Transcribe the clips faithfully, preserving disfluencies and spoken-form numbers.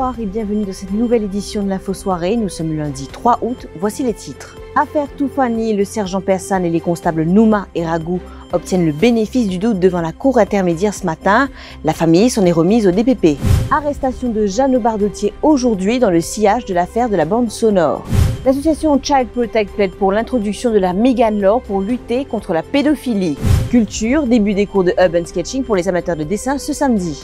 Bonsoir et bienvenue dans cette nouvelle édition de l'Info Soirée. Nous sommes le lundi trois août. Voici les titres. Affaire Toufani, le sergent Persane et les constables Nouma et Ragou obtiennent le bénéfice du doute devant la cour intermédiaire ce matin. La famille s'en est remise au D P P. Arrestation de Jeanne Bardotier aujourd'hui dans le sillage de l'affaire de la bande sonore. L'association Child Protect plaide pour l'introduction de la Megan Law pour lutter contre la pédophilie. Culture, début des cours de urban sketching pour les amateurs de dessin ce samedi.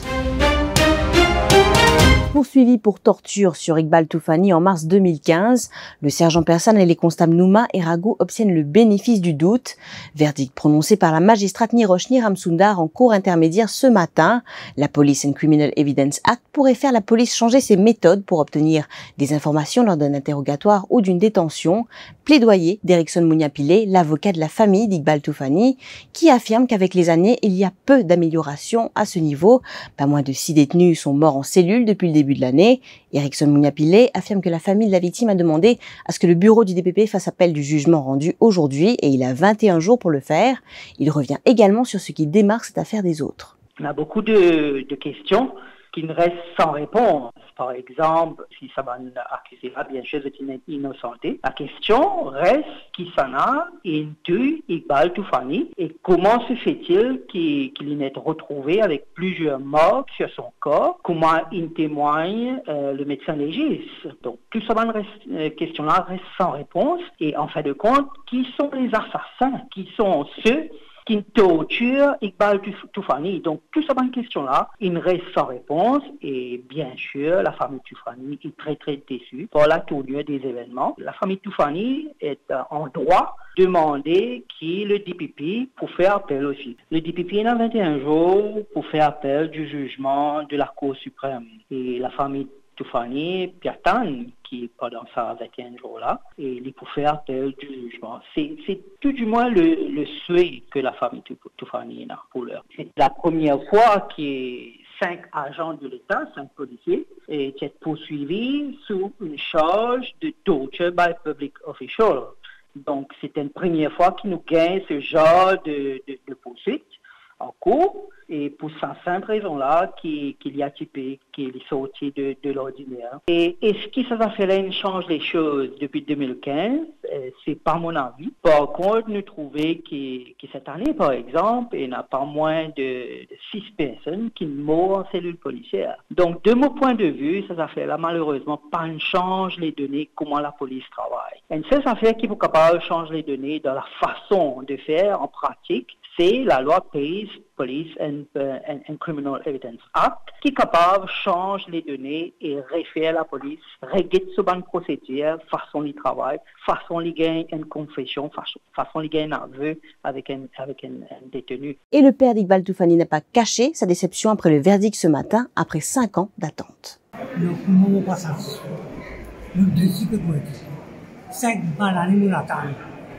Poursuivi pour torture sur Iqbal Toufani en mars deux mille quinze, le sergent Persane et les constables Nouma et Ragou obtiennent le bénéfice du doute. Verdict prononcé par la magistrate Niroshni Ramsundar en cour intermédiaire ce matin. La Police and Criminal Evidence Act pourrait faire la police changer ses méthodes pour obtenir des informations lors d'un interrogatoire ou d'une détention. Plaidoyer d'Erickson Mouniapile, l'avocat de la famille d'Iqbal Toufani, qui affirme qu'avec les années, il y a peu d'amélioration à ce niveau. Pas moins de six détenus sont morts en cellule depuis le début de l'année. Erickson Mouniapile affirme que la famille de la victime a demandé à ce que le bureau du D P P fasse appel du jugement rendu aujourd'hui et il a vingt et un jours pour le faire. Il revient également sur ce qui démarque cette affaire des autres. On a beaucoup de, de questions qui ne restent sans réponse. Par exemple, si ça va accuser bien sûr d'être innocenté, la question reste qui s'en a into Iqbal Toufani et comment se fait-il qu'il qu'il est retrouvé avec plusieurs morts sur son corps, comment il témoigne euh, le médecin légiste. Donc tout ça, euh, question-là reste sans réponse et en fin de compte, qui sont les assassins, qui sont ceux qui torture Iqbal Toufani. Donc, tout ça, bonne question-là, il reste sans réponse et bien sûr, la famille Toufani est très, très déçue par la tournure des événements. La famille Toufani est en droit de demander qui le D P P pour faire appel aussi. Le D P P a vingt et un jours pour faire appel du jugement de la Cour suprême. Et la famille Toufani, Piatan, qui est pendant ça vingt et un jours-là, et il pour faire appel du jugement. C'est, c'est tout du moins le, le souhait que la famille Toufani a pour l'heure. C'est la première fois que cinq agents de l'État, cinq policiers, étaient poursuivis sous une charge de torture by public official. Donc, c'est une première fois qu'ils nous gagnent ce genre de, de, de poursuite en cours, et pour cette simple raison-là qu'il, qu'il y a typé, qu'il est sorti de, de l'ordinaire. Et est-ce que ça va faire change les choses depuis deux mille quinze? Euh, c'est pas mon avis. Par contre, nous trouvons que, que cette année, par exemple, il n'y a pas moins de, de six personnes qui meurent en cellule policière. Donc, de mon point de vue, cette affaire-là, malheureusement, pas change les données, comment la police travaille. Une seule affaire qui est capable de changer les données dans la façon de faire en pratique, c'est la loi Pays Police and, uh, and, and Criminal Evidence Act qui est capable de changer les données et refaire la police, régler ce bonne procédure, façon de travail, façon de gagner une confession, façon, façon de gagner un aveu avec un, avec un, un détenu. Et le père d'Iqbal Toufani n'a pas caché sa déception après le verdict ce matin, après cinq ans d'attente. Nous ne pas satisfaits. Nous décidons de être. Cinq ans l'année nous l'attendons.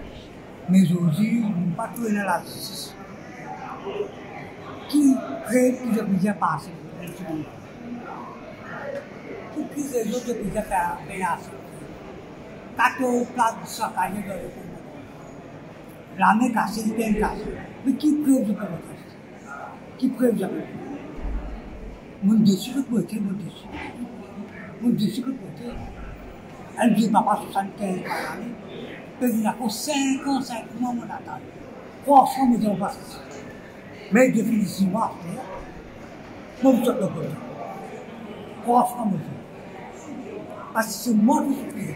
Mais aujourd'hui, nous ne pas trouver la justice. Qui crée que je puisse passer? Pour qui les autres puissent faire passer? quatorze places de saccagées dans le monde. La main cassée, le pain cassé. Mais qui preuve je peux le faire? Qui preuve je peux le faire? Mon déçu pour être, mon déçu. Mon déçu pour être. Elle dit papa soixante-quinze par année. Il a fait cinq ans, cinq mois, mon attente. Franchement, nous avons passé ça. Mais définitivement, après, nous sommes de côté. Franchement, monsieur. Parce que c'est moi qui suis.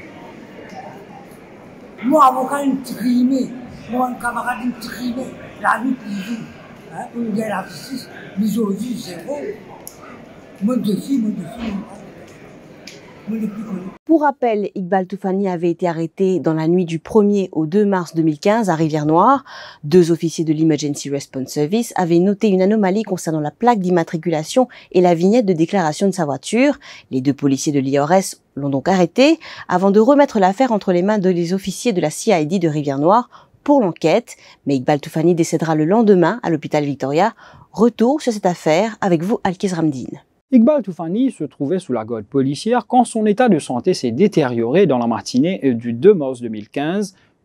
Moi, avocat, une trimée. Moi, un camarade, une trimée. La nuit, toujours. Hein, pour nous dire la justice, nous aujourd'hui, zéro. Mon dessus, mon dessus, mon Pour rappel, Iqbal Toufani avait été arrêté dans la nuit du premier au deux mars deux mille quinze à Rivière-Noire. Deux officiers de l'Emergency Response Service avaient noté une anomalie concernant la plaque d'immatriculation et la vignette de déclaration de sa voiture. Les deux policiers de l'I R S l'ont donc arrêté avant de remettre l'affaire entre les mains des officiers de la C I D de Rivière-Noire pour l'enquête. Mais Iqbal Toufani décédera le lendemain à l'hôpital Victoria. Retour sur cette affaire avec vous, Alkez Ramdine. Iqbal Toufani se trouvait sous la garde policière quand son état de santé s'est détérioré dans la matinée du deux mars deux mille quinze,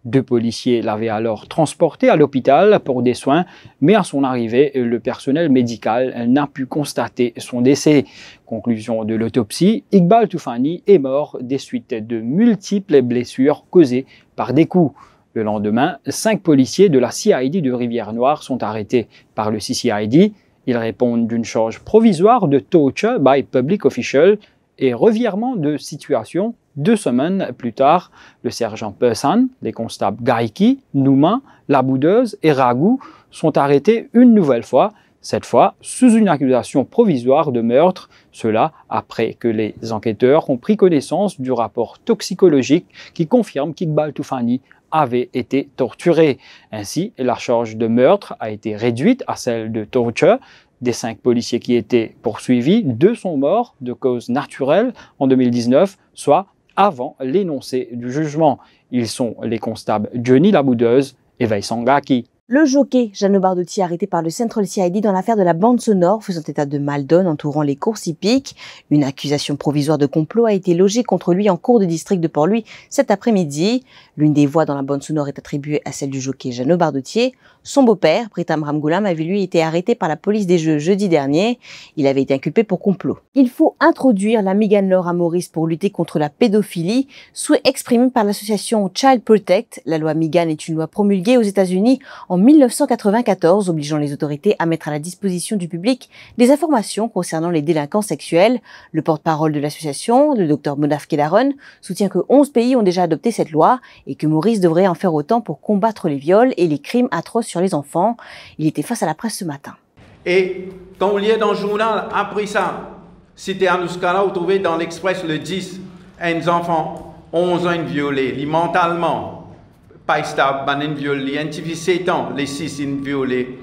Deux policiers l'avaient alors transporté à l'hôpital pour des soins, mais à son arrivée, le personnel médical n'a pu constater son décès. Conclusion de l'autopsie, Iqbal Toufani est mort des suites de multiples blessures causées par des coups. Le lendemain, cinq policiers de la C I D de Rivière-Noire sont arrêtés par le C C I D. Ils répondent d'une charge provisoire de torture by public official et revirement de situation. Deux semaines plus tard, le sergent Persan, les constables Gaiki, Nouma, La Boudeuse et Ragou sont arrêtés une nouvelle fois, cette fois sous une accusation provisoire de meurtre, cela après que les enquêteurs ont pris connaissance du rapport toxicologique qui confirme qu'Iqbal Toufani avait été torturé. Ainsi, la charge de meurtre a été réduite à celle de torture. Des cinq policiers qui étaient poursuivis, deux sont morts de cause naturelle en deux mille dix-neuf, soit avant l'énoncé du jugement. Ils sont les constables Johnny Laboudeuse et Vincent Gaki. Le jockey Jeannot Bardotti arrêté par le Central C I D dans l'affaire de la bande sonore faisant état de mal-donne entourant les courses hippiques. Une accusation provisoire de complot a été logée contre lui en cour de district de Port-Louis cet après-midi. L'une des voix dans la bande sonore est attribuée à celle du jockey Jeannot Bardotti. Son beau-père, Pritam Ramgoolam, avait lui été arrêté par la police des Jeux jeudi dernier. Il avait été inculpé pour complot. Il faut introduire la Megan Law à Maurice pour lutter contre la pédophilie, souhait exprimé par l'association Child Protect. La loi Megan est une loi promulguée aux États-Unis en mille neuf cent quatre-vingt-quatorze, obligeant les autorités à mettre à la disposition du public des informations concernant les délinquants sexuels. Le porte-parole de l'association, le docteur Monaf Kedaron, soutient que onze pays ont déjà adopté cette loi et que Maurice devrait en faire autant pour combattre les viols et les crimes atroces sur les enfants. Il était face à la presse ce matin. Et quand vous liez dans le journal, après ça, c'était Anouskala, vous trouvez dans l'Express le dix, un enfant, onze ans violé, mentalement. Pas stable, un violé, un petit sept ans, les six une violé,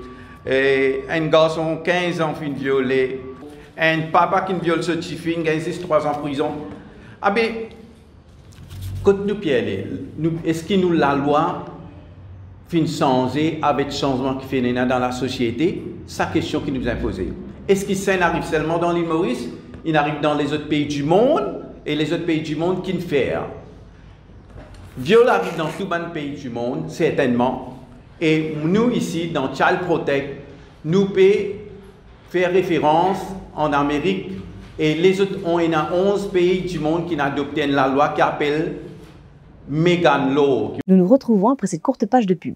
un garçon quinze ans une violé, un papa qui viole ce petit fille, il trois ans en prison. Ah ben, quand nous pierre, est-ce que nous la loi fin changer avec le changement qui fait dans la société? C'est la question qui nous est posée. Est-ce que ça n'arrive seulement dans l'île Maurice? Il arrive dans les autres pays du monde et les autres pays du monde qui ne font. Viol arrive dans tout le pays du monde, certainement. Et nous, ici, dans Child Protect, nous pouvons faire référence en Amérique. Et les autres, on est dans onze pays du monde qui ont adopté la loi qui s'appelle Megan Law. Nous nous retrouvons après cette courte page de pub.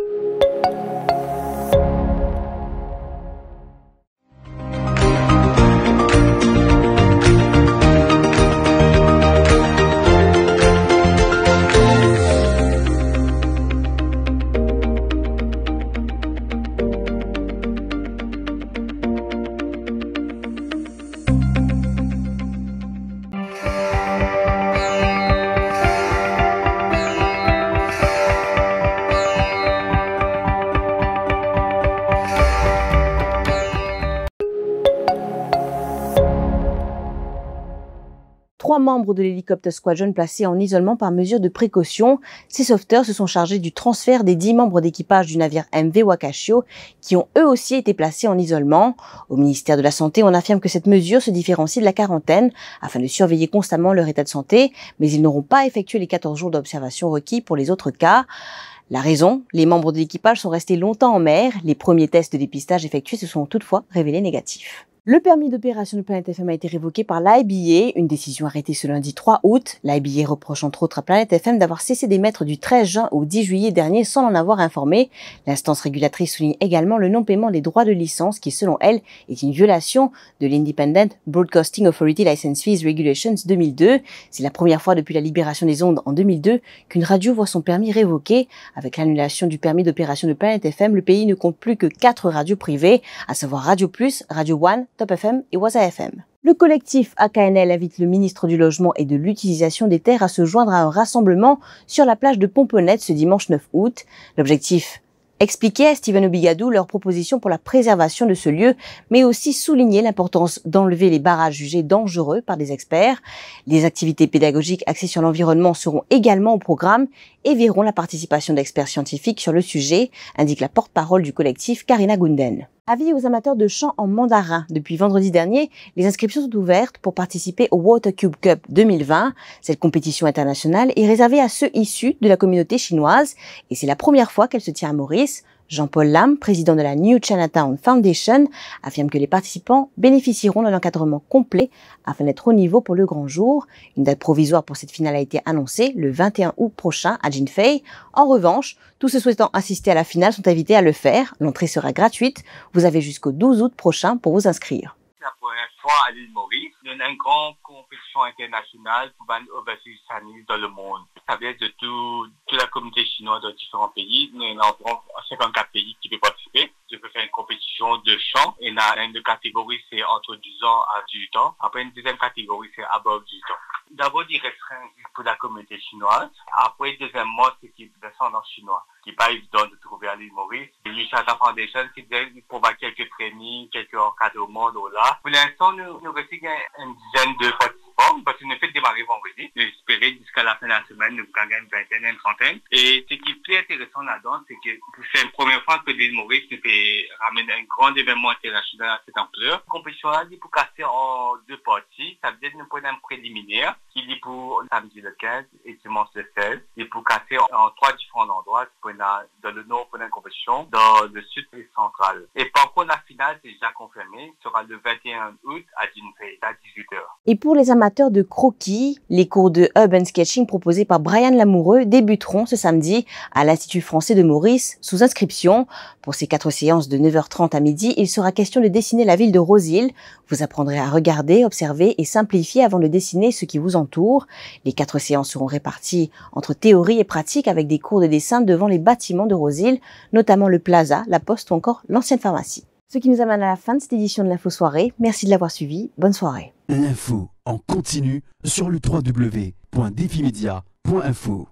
Trois membres de l'hélicoptère Squadron placés en isolement par mesure de précaution. Ces sauveteurs se sont chargés du transfert des dix membres d'équipage du navire M V Wakashio qui ont eux aussi été placés en isolement. Au ministère de la Santé, on affirme que cette mesure se différencie de la quarantaine afin de surveiller constamment leur état de santé, mais ils n'auront pas effectué les quatorze jours d'observation requis pour les autres cas. La raison, les membres de l'équipage sont restés longtemps en mer. Les premiers tests de dépistage effectués se sont toutefois révélés négatifs. Le permis d'opération de Planet F M a été révoqué par l'I B A, une décision arrêtée ce lundi trois août. L'I B A reproche entre autres à Planet F M d'avoir cessé d'émettre du treize juin au dix juillet dernier sans l'en avoir informé. L'instance régulatrice souligne également le non-paiement des droits de licence qui, selon elle, est une violation de l'Independent Broadcasting Authority License Fees Regulations deux mille deux. C'est la première fois depuis la libération des ondes en deux mille deux qu'une radio voit son permis révoqué. Avec l'annulation du permis d'opération de Planet F M, le pays ne compte plus que quatre radios privées, à savoir Radio Plus, Radio One, Top F M et Waza F M. Le collectif A K N L invite le ministre du Logement et de l'Utilisation des Terres à se joindre à un rassemblement sur la plage de Pomponnet ce dimanche neuf août. L'objectif, expliquer à Steven Obigadou leur proposition pour la préservation de ce lieu, mais aussi souligner l'importance d'enlever les barrages jugés dangereux par des experts. Les activités pédagogiques axées sur l'environnement seront également au programme et verront la participation d'experts scientifiques sur le sujet, indique la porte-parole du collectif Karina Gunden. Avis aux amateurs de chant en mandarin. Depuis vendredi dernier, les inscriptions sont ouvertes pour participer au Water Cube Cup deux mille vingt. Cette compétition internationale est réservée à ceux issus de la communauté chinoise et c'est la première fois qu'elle se tient à Maurice. Jean-Paul Lam, président de la New Chinatown Foundation, affirme que les participants bénéficieront d'un encadrement complet afin d'être au niveau pour le grand jour. Une date provisoire pour cette finale a été annoncée le vingt et un août prochain à Jinfei. En revanche, tous ceux souhaitant assister à la finale sont invités à le faire. L'entrée sera gratuite. Vous avez jusqu'au douze août prochain pour vous inscrire. La première fois à l'île Maurice, il y a une grande compétition internationale pour les overseas Chinese dans le monde. Ça vient de tout, toute la communauté chinoise dans différents pays. Il y a environ cinquante-quatre pays qui peuvent participer. Je peux faire une compétition de chant. Et là, une catégorie, c'est entre dix ans à dix-huit ans. Après, une deuxième catégorie, c'est above dix-huit ans. D'abord, il restreint pour la communauté chinoise. Après, deuxièmement, c'est qu'il y a des descendants chinois, qui n'est pas évident de trouver à l'île Maurice. Et New Chinatown Foundation, qui provide quelques trainings, quelques encadrements là. Pour l'instant, nous, nous restons une dizaine de participants, parce que nous fait démarrer vendredi. Nous espérons jusqu'à la fin de la semaine, nous gagnons une vingtaine, une trentaine. Et ce qui est plus intéressant là-dedans, c'est que c'est la première fois que l'île Maurice nous fait ramener un grand événement international à cette ampleur. La compétition là, il est pour casser en deux parties. Ça veut dire nous prenons un préliminaire, qui est pour samedi le quinze et dimanche le seize. Et pour casser en trois différents endroits, dans le nord pour une compétition, dans le sud et central. Et par contre, la finale, c'est déjà confirmé, sera le vingt et un août à Jinfei, à dix-huit heures. Et pour les amateurs de croquis, les cours de urban sketching proposés par Brian Lamoureux débuteront ce samedi à l'Institut français de Maurice sous inscription. Pour ces quatre séances de neuf heures trente à midi, il sera question de dessiner la ville de Rose-Île. Vous apprendrez à regarder, observer et simplifier avant de dessiner ce qui vous entoure. Les quatre séances seront réparties entre théorie et pratique avec des cours de dessin devant les bâtiments de Rose-Île, notamment le Plaza, la Poste ou encore l'ancienne pharmacie. Ce qui nous amène à la fin de cette édition de l'Info Soirée. Merci de l'avoir suivi. Bonne soirée. L'info en continu sur le w w w point défi média point info.